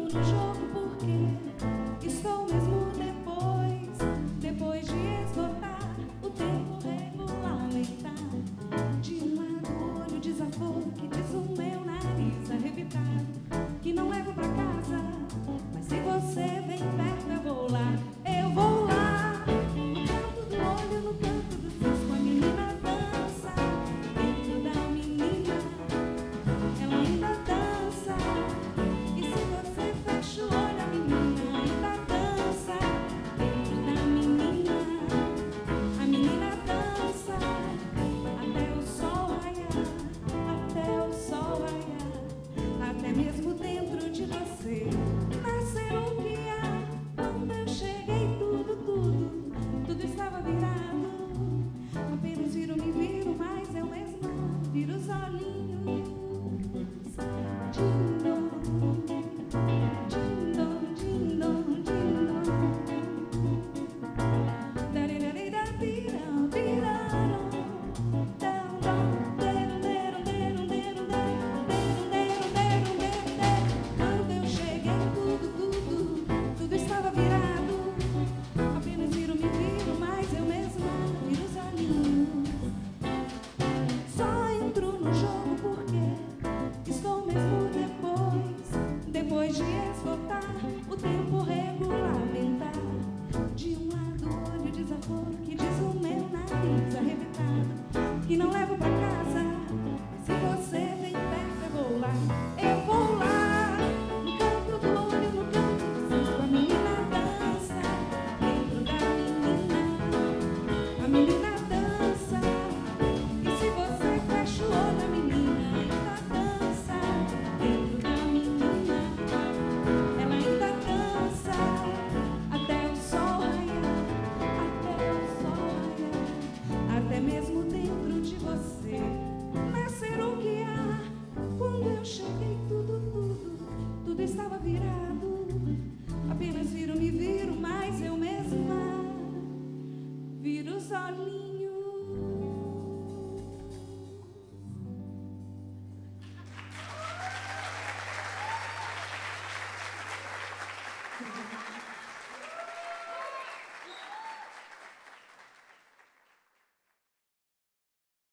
no jogo porque estou mesmo depois de esgotar o tempo regulamentar. De um lado o olho desaforo que diz o meu nariz arrebitado que não levo pra casa, mas se você vem perto eu vou lá. Eu vou lá, no canto do olho, no canto do cisco, a menina dança. Dentro da menina, ela ainda dança. E se você fecha o olho, a menina ainda dança. Dentro da menina, a menina dança. Até o sol raiar, até o sol raiar. Até mesmo dentro de você nascer o que há. Quando eu cheguei tudo estava virado. Apenas me viro, mas eu mesma viro os olhinhos. Dindom, dindom, dindom, dindom. Dariraridabiram, biraram. Quando eu cheguei tudo estava virado. Apenas me viro, mas eu mesma viro os olhinhos. Só entro no jogo porque estou mesmo depois de esgotar o tempo regulamentar. De um lado o olho desaforo que diz o meu nariz arrebitado que não levo pra casa, mas se você vem perto eu vou lá.